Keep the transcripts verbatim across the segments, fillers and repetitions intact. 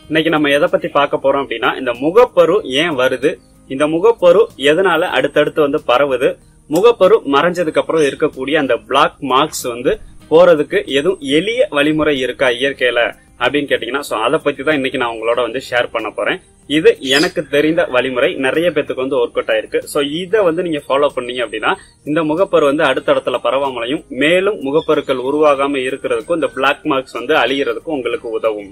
இன்னைக்கு நம்ம எதை பத்தி பார்க்க போறோம் அப்படின்னா, இந்த முகப்பரு ஏன் வருது, இந்த முகப்பரு எதனால அடுத்தடுத்து வந்து பரவுது, முகப்பரு மறைஞ்சதுக்கு அப்புறம் இருக்கக்கூடிய அந்த பிளாக் மார்க்ஸ் வந்து போறதுக்கு எதுவும் எளிய வழிமுறை இருக்கா இயற்கையில அப்படின்னு கேட்டீங்கன்னா, சோ அதை பத்தி தான் இன்னைக்கு நான் உங்களோட வந்து ஷேர் பண்ண போறேன். இது எனக்கு தெரிந்த வழிமுறை, நிறைய பேத்துக்கு வந்து ஒர்க் அவுட் ஆயிருக்கு. சோ இதை வந்து நீங்க ஃபாலோ பண்ணீங்க அப்படின்னா இந்த முகப்பரு வந்து அடுத்த இடத்துல பரவாமலையும் மேலும் முகப்பருக்கள் உருவாகாம இருக்கிறதுக்கும் இந்த பிளாக் மார்க்ஸ் வந்து அழியறதுக்கும் உங்களுக்கு உதவும்.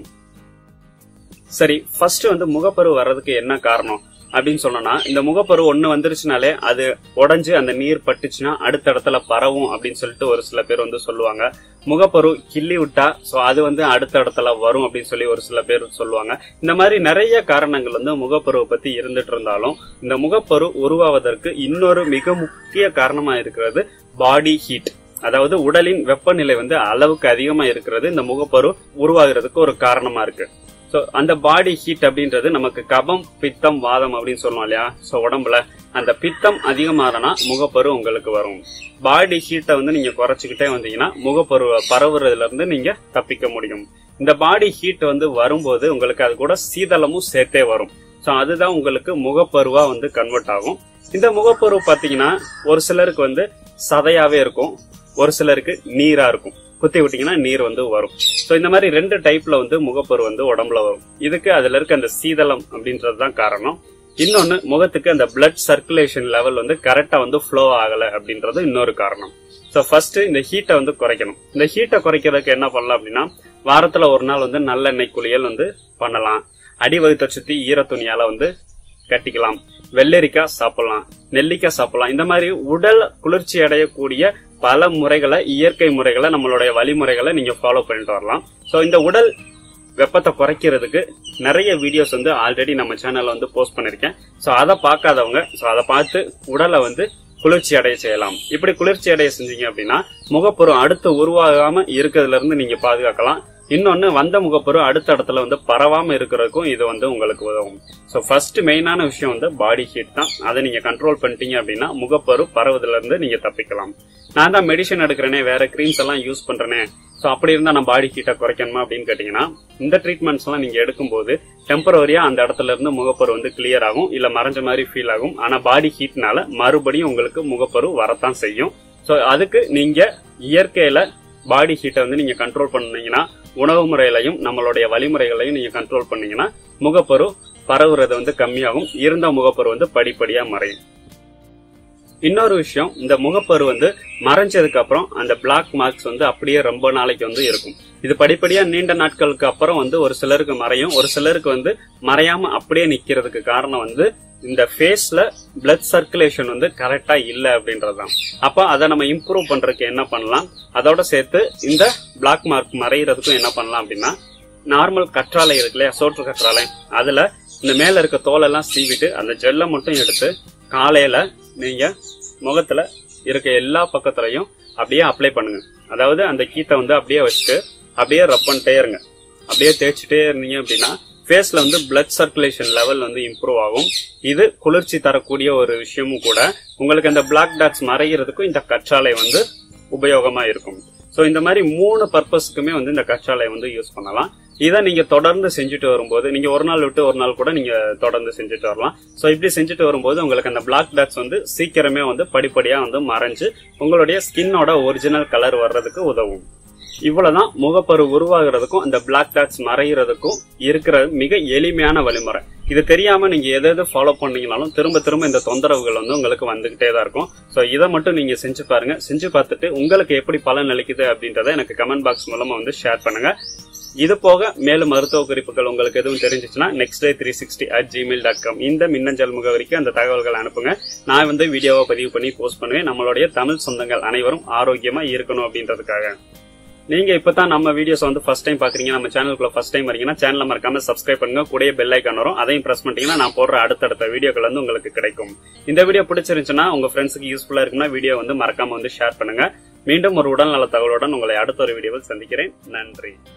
சரி, ஃபர்ஸ்ட் வந்து முகப்பரு வர்றதுக்கு என்ன காரணம் அப்படின்னு சொன்னா, இந்த முகப்பரு ஒண்ணு வந்துருச்சுனாலே அது உடஞ்சு அந்த நீர் பட்டுச்சுன்னா அடுத்த இடத்துல பரவும் அப்படின்னு சொல்லிட்டு ஒரு சில பேர் வந்து சொல்லுவாங்க. முகப்பரு கிள்ளி விட்டா சோ அது வந்து அடுத்த இடத்துல வரும் அப்படின்னு சொல்லி ஒரு சில பேர் சொல்லுவாங்க. இந்த மாதிரி நிறைய காரணங்கள் வந்து முகப்பருவை பத்தி இருந்துட்டு இருந்தாலும் இந்த முகப்பரு உருவாவதற்கு இன்னொரு மிக முக்கிய காரணமா இருக்கிறது பாடி ஹீட். அதாவது உடலின் வெப்பநிலை வந்து அளவுக்கு அதிகமா இருக்கிறது இந்த முகப்பரு உருவாகிறதுக்கு ஒரு காரணமா இருக்கு. சோ அந்த பாடி ஹீட் அப்படின்றது நமக்கு கபம், பித்தம், வாதம் அப்படின்னு சொல்லுவோம் இல்லையா. சோ உடம்புல அந்த பித்தம் அதிகமானா முகப்பரு உங்களுக்கு வரும். பாடி ஹீட்டை வந்து நீங்க குறைச்சிக்கிட்டே வந்தீங்கன்னா முகப்பரு பரவுறதுல இருந்து நீங்க தப்பிக்க முடியும். இந்த பாடி ஹீட் வந்து வரும்போது உங்களுக்கு அது கூட சீதளமும் சேர்த்தே வரும். சோ அதுதான் உங்களுக்கு முகப்பருவா வந்து கன்வெர்ட் ஆகும். இந்த முகப்பரு பாத்தீங்கன்னா ஒரு சிலருக்கு வந்து சதையாவே இருக்கும், ஒரு சிலருக்கு நீரா இருக்கும். குத்தி விட்டீங்கன்னா நீர் வந்து வரும். சோ இந்த மாதிரி ரெண்டு டைப்ல வந்து முகப்பரு வந்து உடம்புல வரும். இதுக்கு அதுல இருக்க அந்த சீதளம் அப்படின்றதுதான் காரணம். இன்னொன்னு, முகத்துக்கு அந்த பிளட் சர்க்குலேஷன் லெவல் வந்து கரெக்டா வந்து ஃப்ளோ ஆகல அப்படின்றது இன்னொரு காரணம். சோ ஃபர்ஸ்ட் இந்த ஹீட்டை வந்து குறைக்கணும். இந்த ஹீட்டை குறைக்கிறதுக்கு என்ன பண்ணலாம் அப்படின்னா, வாரத்துல ஒரு நாள் வந்து நல்லெண்ணெய் குளியல் வந்து பண்ணலாம். அடி வயிற்றை சுத்தி ஈர துணியால வந்து கட்டிக்கலாம். வெள்ளரிக்காய் சாப்பிடலாம், நெல்லிக்காய் சாப்பிடலாம். இந்த மாதிரி உடல் குளிர்ச்சி அடையக்கூடிய பல முறைகளை, இயற்கை முறைகளை, நம்மளுடைய வழிமுறைகளை நீங்க ஃபாலோ பண்ணிட்டு வரலாம். சோ இந்த உடல் வெப்பத்தை குறைக்கிறதுக்கு நிறைய வீடியோஸ் வந்து ஆல்ரெடி நம்ம சேனல்ல வந்து போஸ்ட் பண்ணிருக்கேன். சோ அதை பார்க்காதவங்க சோ அதை பார்த்து உடலை வந்து குளிர்ச்சி அடைய செய்யலாம். இப்படி குளிர்ச்சி அடைய செஞ்சீங்க அப்படின்னா முகப்பரு அடுத்து உருவாகாம இருக்கிறதுல இருந்து நீங்க பாதுகாக்கலாம். இன்னொன்னு, வந்த முகப்பரு அடுத்த இடத்துல வந்து பரவாம இருக்கிறதுக்கும் இது வந்து உங்களுக்கு உதவும். சோ ஃபர்ஸ்ட் மெயினான விஷயம் வந்து பாடி ஹீட் தான். அதை நீங்க கண்ட்ரோல் பண்ணிட்டீங்க அப்படின்னா முகப்பரு பரவுதுல இருந்து நீங்க தப்பிக்கலாம். நான் தான் மெடிசன் எடுக்கிறேனே, வேற கிரீம்ஸ் எல்லாம் யூஸ் பண்றேனே, சோ அப்படி இருந்தா நான் பாடி ஹீட்டை குறைக்கணுமா அப்படின்னு கேட்டீங்கன்னா, இந்த ட்ரீட்மெண்ட்ஸ் எல்லாம் நீங்க எடுக்கும்போது டெம்பரவரியா அந்த இடத்துல இருந்து முகப்பரு வந்து கிளியர் ஆகும், இல்ல மறைஞ்ச மாதிரி ஃபீல் ஆகும். ஆனா பாடி ஹீட்னால மறுபடியும் உங்களுக்கு முகப்பரு வரத்தான் செய்யும். சோ அதுக்கு நீங்க இயற்கையில பாடி ஹீட்டை வந்து நீங்க கண்ட்ரோல் பண்ணீங்கன்னா, உணவு முறையிலையும் நம்மளுடைய வழிமுறைகளையும் நீங்க கண்ட்ரோல் பண்ணீங்கன்னா முகப்பரு பரவுறது வந்து கம்மியாகும். இருந்த முகப்பரு வந்து படிப்படியா மறையும். இன்னொரு விஷயம், இந்த முகப்பரு வந்து மறைஞ்சதுக்கு அப்புறம் அந்த பிளாக் மார்க்ஸ் வந்து அப்படியே ரொம்ப நாளைக்கு வந்து இருக்கும். இது படிப்படியா நீண்ட நாட்களுக்கு அப்புறம் வந்து ஒரு சிலருக்கு மறையும், ஒரு சிலருக்கு வந்து மறையாம அப்படியே நிக்கிறதுக்கு காரணம் வந்து இந்த ஃபேஸ்ல பிளட் சர்க்குலேஷன் வந்து கரெக்டா இல்ல அப்படின்றதுதான். அப்ப அதை நம்ம இம்ப்ரூவ் பண்றதுக்கு என்ன பண்ணலாம், அதோட சேர்த்து இந்த பிளாக் மார்க் மறைகிறதுக்கும் என்ன பண்ணலாம் அப்படின்னா, நார்மல் கற்றாழை இருக்கு இல்லையா, சோற்று கற்றாழை, அதுல இந்த மேல இருக்க தோலெல்லாம் சீவிட்டு அந்த ஜெல்லை மட்டும் எடுத்து காலையில நீங்க முகத்துல இருக்க எல்லா பக்கத்துலயும் அப்படியே அப்ளை பண்ணுங்க. அதாவது அந்த கீத்தை வந்து அப்படியே வச்சுட்டு அப்படியே ரப் பண்ணிட்டே இருங்க. அப்படியே தேய்ச்சிட்டே இருந்தீங்க அப்படின்னா ஃபேஸ்ல வந்து பிளட் சர்க்குலேஷன் லெவல் வந்து இம்ப்ரூவ் ஆகும். இது குளிர்ச்சி தரக்கூடிய ஒரு விஷயமும் கூட. உங்களுக்கு அந்த பிளாக் டாட்ஸ் மறைகிறதுக்கும் இந்த கற்றாழை வந்து உபயோகமா இருக்கும். சோ இந்த மாதிரி மூணு பர்பஸ்க்குமே வந்து இந்த கற்றாழை வந்து யூஸ் பண்ணலாம். இதை நீங்க தொடர்ந்து செஞ்சுட்டு வரும்போது, நீங்க ஒரு நாள் விட்டு ஒரு நாள் கூட நீங்க தொடர்ந்து செஞ்சுட்டு வரலாம். சோ இப்படி செஞ்சுட்டு வரும்போது உங்களுக்கு அந்த பிளாக் டாட்ஸ் வந்து சீக்கிரமே வந்து படிப்படியா வந்து மறைஞ்சு உங்களுடைய ஸ்கின்னோட ஒரிஜினல் கலர் வர்றதுக்கு உதவும். இவ்வளவுதான் முகப்பரு உருவாகிறதுக்கும் அந்த பிளாக் டாட்ஸ் மறைகிறதுக்கும் இருக்கிற மிக எளிமையான வழிமுறை. இது தெரியாம நீங்க எதை எது ஃபாலோ பண்ணீங்கனாலும் திரும்ப திரும்ப இந்த தொந்தரவுகள் வந்து உங்களுக்கு வந்துகிட்டே தான் இருக்கும். சோ இதை மட்டும் நீங்க செஞ்சு பாருங்க. செஞ்சு பார்த்துட்டு உங்களுக்கு எப்படி பலன் அளிக்குது அப்படின்றத எனக்கு கமெண்ட் பாக்ஸ் மூலமா வந்து ஷேர் பண்ணுங்க. இது போக மேலும் மருத்துவ குறிப்புகள் உங்களுக்கு எதுவும் தெரிஞ்சிச்சுன்னா next day three sixty at Gmail dot com இந்த மின்னஞ்சல் முகவரிக்கு அந்த தகவல்கள் அனுப்புங்க. நான் வந்து வீடியோவை பதிவு பண்ணி போஸ்ட் பண்ணுவேன். நம்மளுடைய தமிழ் சொந்தங்கள் அனைவரும் ஆரோக்கியமா இருக்கணும் அப்படின்றதுக்காக. நீங்க இப்பதான் நம்ம வீடியோஸ் வந்து ஃபர்ஸ்ட் டைம் பாக்குறீங்க, நம்ம சேனலுக்குள்ள ஃபர்ஸ்ட் டைம் வரீங்கன்னா சேனலை மறக்காம சப்ஸ்கிரைப் பண்ணுங்க. கூடயே பெல் ஐக்கான் வரும், அதையும் பிரஸ் பண்ணிட்டீங்கன்னா நான் போடுற அடுத்தடுத்த வீடியோக்கள் வந்து உங்களுக்கு கிடைக்கும். இந்த வீடியோ பிடிச்சிருந்துச்சுன்னா உங்க ஃப்ரெண்ட்ஸுக்கு யூஸ்ஃபுல்லா இருக்குன்னா வீடியோ வந்து மறக்காம வந்து ஷேர் பண்ணுங்க. மீண்டும் ஒரு உடல்நல தகவலுடன் உங்களை அடுத்த ஒரு வீடியோவில் சந்திக்கிறேன். நன்றி.